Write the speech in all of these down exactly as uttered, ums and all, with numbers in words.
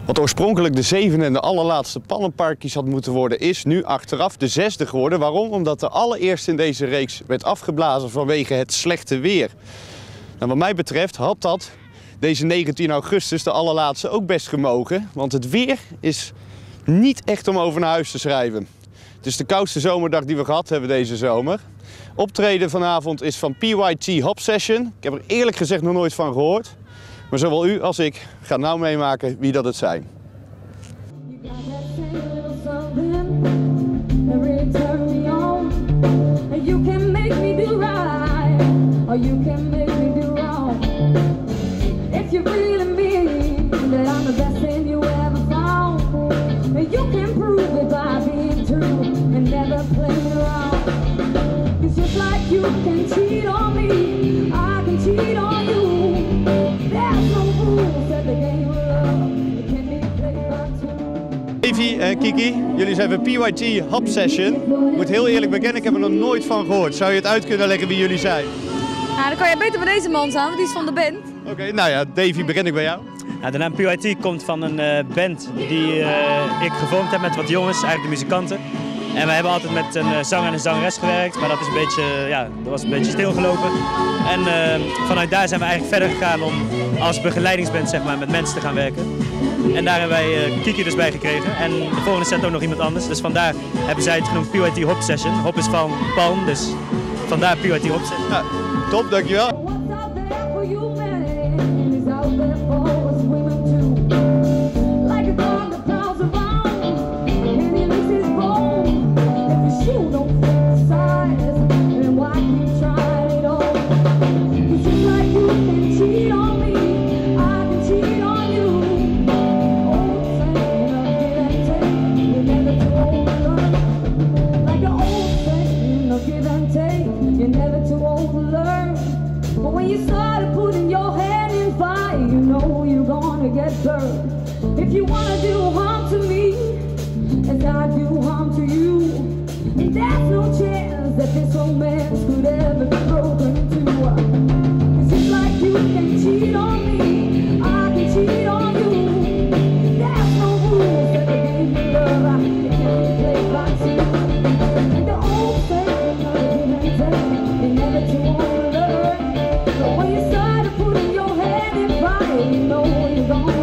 Wat oorspronkelijk de zevende en de allerlaatste Palmparkies had moeten worden, is nu achteraf de zesde geworden. Waarom? Omdat de allereerste in deze reeks werd afgeblazen vanwege het slechte weer. Nou, wat mij betreft had dat deze negentien augustus, de allerlaatste, ook best gemogen. Want het weer is niet echt om over naar huis te schrijven. Het is de koudste zomerdag die we gehad hebben deze zomer. Optreden vanavond is van P Y T Hop Session. Ik heb er eerlijk gezegd nog nooit van gehoord. Maar zowel u als ik gaan nou meemaken wie dat het zijn. You can cheat on me, I can cheat on you. There's no rules at the game of love. It can be played by two. Davy en Kiki, jullie zijn van P Y T Hop Session. Ik moet heel eerlijk bekennen, ik heb er nog nooit van gehoord. Zou je het uit kunnen leggen wie jullie zijn? Nou, dan kan jij beter bij deze man staan, want die is van de band. Oké, okay, nou ja, Davy, begin ik bij jou. Nou, de naam P Y T komt van een uh, band die uh, ik gevormd heb met wat jongens, eigenlijk de muzikanten. En we hebben altijd met een uh, zanger en een zangeres gewerkt, maar dat is een beetje, uh, ja, dat was een beetje stilgelopen. En uh, vanuit daar zijn we eigenlijk verder gegaan om als begeleidingsband, zeg maar, met mensen te gaan werken. En daar hebben wij uh, Kiki dus bij gekregen. En de volgende set ook nog iemand anders. Dus vandaar hebben zij het genoemd P Y T Hop Session. Hop is van palm, dus vandaar P Y T Hop Session. Nou, top, dankjewel. If you wanna do harm to me, as I do harm to you, and there's no chance that this romance could ever be broken into. It seems like you can cheat on me, I can cheat on you. There's no rules that the game of love, it can't be played by two. And the old saying of give and take, you're never too old to learn. But when you start putting your head in fire, you know you're gonna.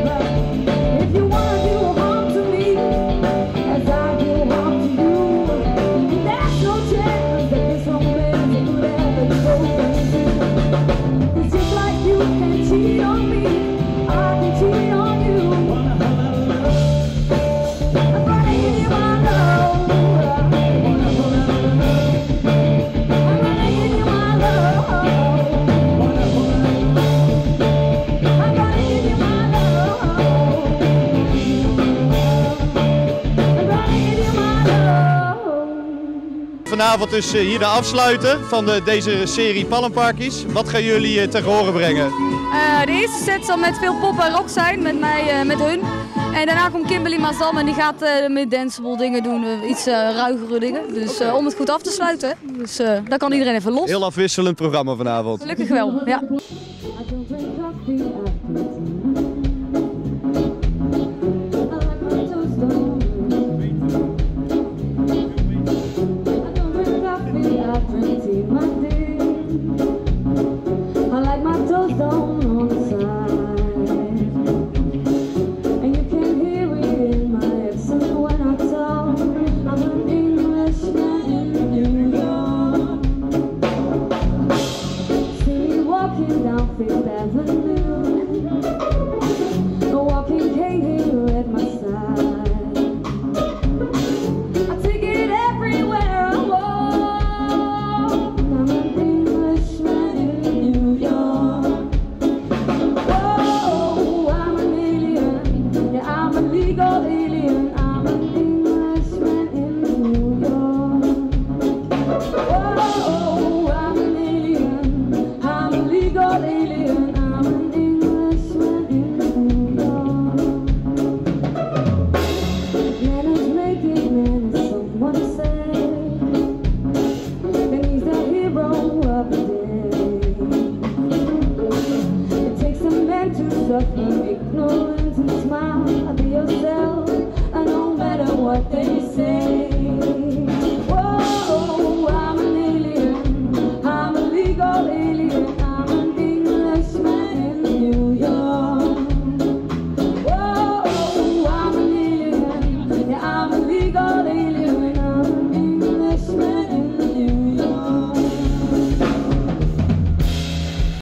Vanavond dus hier de afsluiten van de, deze serie Palmparkies. Wat gaan jullie uh, tegen horen brengen? Uh, de eerste set zal met veel pop en rock zijn, met mij, uh, met hun. En daarna komt Kimberly Maasdam en die gaat uh, met danceable dingen doen, uh, iets uh, ruigere dingen. Dus uh, om het goed af te sluiten. Hè. Dus uh, daar kan iedereen even los. Heel afwisselend programma vanavond. Gelukkig wel, ja.